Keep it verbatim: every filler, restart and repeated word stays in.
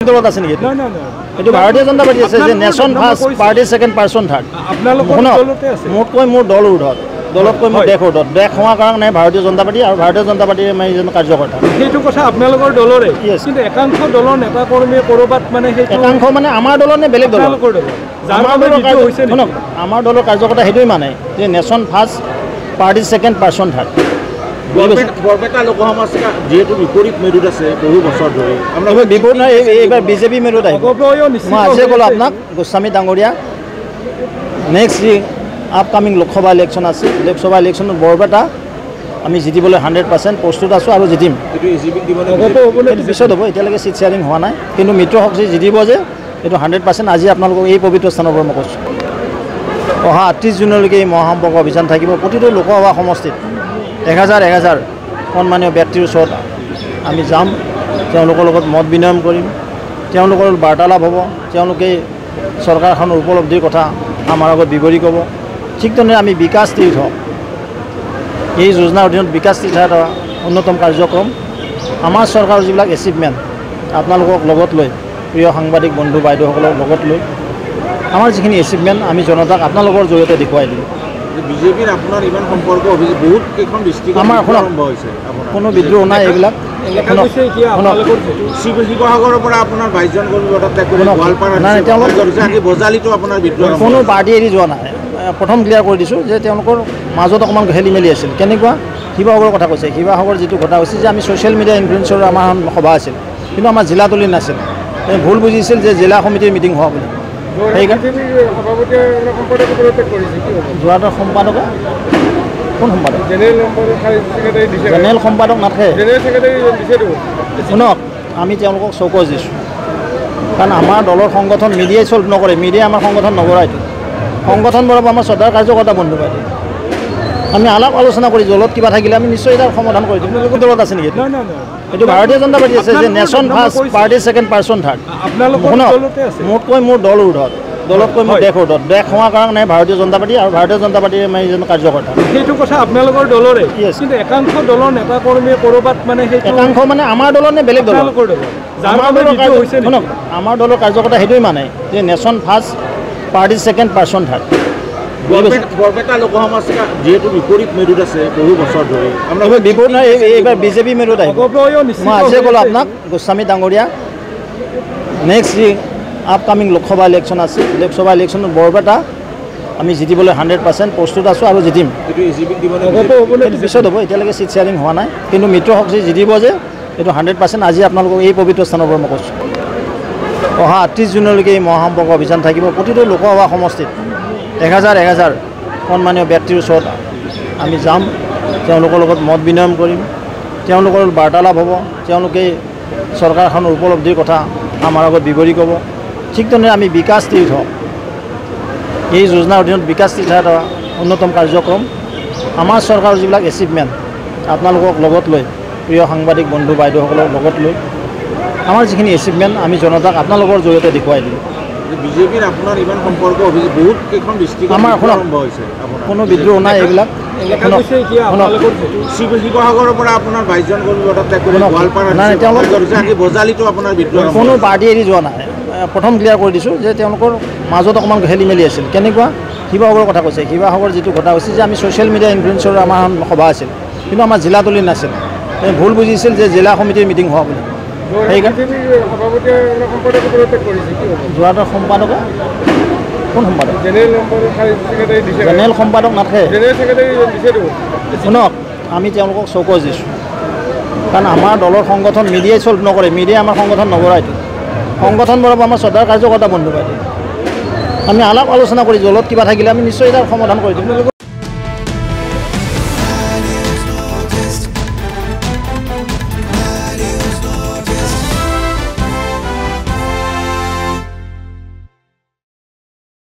দলত আছে নেকি? নহয় নহয় এইটো ভাৰতীয় জনতা পাৰ্টি আছে যে nation first party second person third. আপোনালোকৰ দলতে আছে? মোতকৈ মোৰ দল উৰ্ধত, দলতকৈ মোৰ দেশ উৰ্ধত। দেশ হোৱাৰ কাৰণে ভাৰতীয় জনতা পাৰ্টি আৰু ভাৰতীয় জনতা পাৰ্টিৰ মই এজন কাৰ্যকৰ্তা। সেইটো কথা আপোনালোকৰ দলৰে, কিন্তু একাংশ দলৰ নেতা কৰ্মীয়ে ক'ৰবাত মানে সেই একাংশ মানে আমাৰ দলৰ নে বেলেগ দলৰ? আমাৰ দলৰ শুনক, আমাৰ দলৰ কাৰ্যকৰ্তা সেইটোৱে মানে যে nation first party second person third. Barpeta Lok Sabha যিহেতু বিপৰীত মেৰুত আছে বহু বছৰ ধৰি, আপোনাৰ বিপৰীত নহয়, এইবাৰ বিজেপি মেৰুত আহিব। মই আজিয়ে ক'লোঁ আপোনাক, গোস্বামী ডাঙৰীয়া নেক্সট যি আপকামিং লোকসভা ইলেকশ্যন আছে, লোকসভা ইলেকশ্যনত বৰপেটা আমি জিতিবলৈ হাণ্ড্ৰেড পাৰ্চেণ্ট প্ৰস্তুত আছোঁ আৰু জিতিম। এইটো পিছত হ'ব, এতিয়ালৈকে চিট শ্বেয়াৰিং হোৱা নাই, কিন্তু মিত্ৰ শক্তি জিতিব যে এইটো হাণ্ড্ৰেড পাৰ্চেণ্ট আজি আপোনালোকক এই পবিত্ৰ স্থানৰ পৰা মই কৈছোঁ। অহা আঠত্ৰিছ জুনলৈকে এই মহাসম্পৰ্ক অভিযান থাকিব। প্ৰতিটো লোকসভা সমষ্টিত এক হাজাৰ এক হাজাৰ সন্মানীয় ব্যক্তিৰ ওচৰত আমি যাম, তেওঁলোকৰ লগত মত বিনিময় কৰিম, তেওঁলোকৰ বাৰ্তালাপ হ'ব, তেওঁলোকে চৰকাৰখনৰ উপলব্ধিৰ কথা আমাৰ আগত বিৱৰি ক'ব। ঠিক তেনেদৰে আমি বিকাশ তীৰ্থ, এই যোজনাৰ অধীনত বিকাশ তীৰ্থ এটা অন্যতম কাৰ্যক্ৰম। আমাৰ চৰকাৰৰ যিবিলাক এচিভমেণ্ট আপোনালোকক লগত লৈ, প্ৰিয় সাংবাদিক বন্ধু বাইদেউসকলক লগত লৈ আমাৰ যিখিনি এচিভমেণ্ট আমি জনতাক আপোনালোকৰ জৰিয়তে দেখুৱাই দিলোঁ। বিজেপিৰ আপোনাৰ ইমান সম্পৰ্ক অভিযোগ বহুত কেইখন ডিষ্ট্ৰিক্টত আমাৰ আৰম্ভ হৈছে, কোনো বিদ্ৰোহ নাই। এইবিলাক শিৱসাগৰৰ পৰা আপোনাৰ বাইছজন কৰ্মী বজালিতো আপোনাৰ বিদ্ৰোহ, কোনো পাৰ্টি এৰি যোৱা নাই। প্ৰথম ক্লিয়াৰ কৰি দিছোঁ যে তেওঁলোকৰ মাজত অকণমান খেলি মেলি আছিল। কেনেকুৱা? শিৱসাগৰৰ কথা কৈছে। শিৱসাগৰ যিটো কথা হৈছে যে আমি ছ'চিয়েল মিডিয়া ইনফ্লুৱেঞ্চৰ আমাৰ সভা আছিল, কিন্তু আমাৰ জিলা তলি নাছিল। ভুল বুজিছিল যে জিলা সমিতিৰ মিটিং হোৱা বুলি। সেইকাৰণে যোৰহাটৰ সম্পাদকে কোন সম্পাদক? জেনেৰেল সম্পাদক নাথাকে। শুনক, আমি তেওঁলোকক চৌকজ দিছোঁ, কাৰণ আমাৰ দলৰ সংগঠন মিডিয়াই চল্ভ নকৰে, মিডিয়াই আমাৰ সংগঠন নকৰাইতো। সংগঠন বঢ়াব আমাৰ শ্ৰদ্ধাৰ কাৰ্যকৰ্তা বন্ধু বাইদেউ। আমি আলাপ আলোচনা কৰি দলত কিবা থাকিলে আমি নিশ্চয় তাৰ সমাধান কৰি দিম। কোন দলত আছে নেকি? এইটো ভাৰতীয় জনতা পাৰ্টি আছে যে nation first party second person third. শুনক, মোতকৈ মোৰ দল উৰ্ধত, দলতকৈ মোৰ দেশ উৰ্ধত। দেশ হোৱাৰ কাৰণে ভাৰতীয় জনতা পাৰ্টি আৰু ভাৰতীয় জনতা পাৰ্টিৰ মই এজন কাৰ্যকৰ্তা। সেইটো কথা আপোনালোকৰ দলৰে, কিন্তু একাংশ দলৰ নেতা কৰ্মীয়ে ক'ৰবাত মানে সেই একাংশ মানে আমাৰ দলৰ নে বেলেগ দলৰ? আমাৰ দলৰ শুনক, আমাৰ দলৰ কাৰ্যকৰ্তা সেইটোৱে মানে যে nation first party second person third. Barpeta Lok Sabha যিহেতু বিপৰীত মেৰুত আছে বহু বছৰ ধৰি, আপোনাৰ বিপৰীত নহয়, এইবাৰ বিজেপি মেৰুত আহিব। মই আজিয়ে ক'লোঁ আপোনাক, গোস্বামী ডাঙৰীয়া নেক্সট যি আপকামিং লোকসভা ইলেকশ্যন আছে, লোকসভা ইলেকশ্যনত বৰপেটা আমি জিতিবলৈ হাণ্ড্ৰেড পাৰ্চেণ্ট প্ৰস্তুত আছোঁ আৰু জিতিম। এইটো পিছত হ'ব, এতিয়ালৈকে চিট শ্বেয়াৰিং হোৱা নাই, কিন্তু মিত্ৰ শক্তি জিতিব যে এইটো হাণ্ড্ৰেড পাৰ্চেণ্ট আজি আপোনালোকক এই পবিত্ৰ স্থানৰ পৰা মই কৈছোঁ। অহা আঠত্ৰিছ জুনলৈকে এই মহাসম্পৰ্ক অভিযান থাকিব। প্ৰতিটো লোকসভা সমষ্টিত এক হাজাৰ এক হাজাৰ সন্মানীয় ব্যক্তিৰ ওচৰত আমি যাম, তেওঁলোকৰ লগত মত বিনিময় কৰিম, তেওঁলোকৰ বাৰ্তালাপ হ'ব, তেওঁলোকে চৰকাৰখনৰ উপলব্ধিৰ কথা আমাৰ আগত বিৱৰি ক'ব। ঠিক তেনেদৰে আমি বিকাশ তীৰ্থ, এই যোজনাৰ অধীনত বিকাশ তীৰ্থ এটা অন্যতম কাৰ্যক্ৰম। আমাৰ চৰকাৰৰ যিবিলাক এচিভমেণ্ট আপোনালোকক লগত লৈ, প্ৰিয় সাংবাদিক বন্ধু বাইদেউসকলক লগত লৈ আমাৰ যিখিনি এচিভমেণ্ট আমি জনতাক আপোনালোকৰ জৰিয়তে দেখুৱাই দিলোঁ। বিজেপিৰ আপোনাৰ ইমান সম্পৰ্ক অভিযোগ বহুত কেইখন ডিষ্ট্ৰিক্টত আমাৰ আৰম্ভ হৈছে, কোনো বিদ্ৰোহ নাই। এইবিলাক শিৱসাগৰৰ পৰা আপোনাৰ বাইছজন কৰ্মী বজালিতো আপোনাৰ বিদ্ৰোহ, কোনো পাৰ্টি এৰি যোৱা নাই। প্ৰথম ক্লিয়াৰ কৰি দিছোঁ যে তেওঁলোকৰ মাজত অকণমান খেলি মেলি আছিল। কেনেকুৱা? শিৱসাগৰৰ কথা কৈছে। শিৱসাগৰ যিটো কথা হৈছে যে আমি ছ'চিয়েল মিডিয়া ইনফ্লুৱেঞ্চৰ আমাৰ সভা আছিল, কিন্তু আমাৰ জিলা তলি নাছিল। ভুল বুজিছিল যে জিলা সমিতিৰ মিটিং হোৱা বুলি। সেইকাৰণে যোৰহাটৰ সম্পাদকে কোন সম্পাদক? জেনেৰেল সম্পাদক নাথাকে। শুনক, আমি তেওঁলোকক চৌকজ দিছোঁ, কাৰণ আমাৰ দলৰ সংগঠন মিডিয়াই চল্ভ নকৰে, মিডিয়াই আমাৰ সংগঠন নকৰাইতো। সংগঠন বঢ়াব আমাৰ শ্ৰদ্ধাৰ কাৰ্যকৰ্তা বন্ধু বাইদেউ। আমি আলাপ আলোচনা কৰি দলত কিবা থাকিলে আমি নিশ্চয় তাৰ সমাধান কৰি দিম।